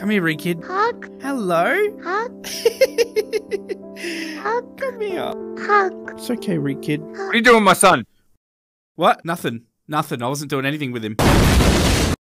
Come here, Reed kid. Hug. Hello. Hug. Hug. Come here. Hug. It's okay, Reed kid. What are you doing with my son? What? Nothing. I wasn't doing anything with him.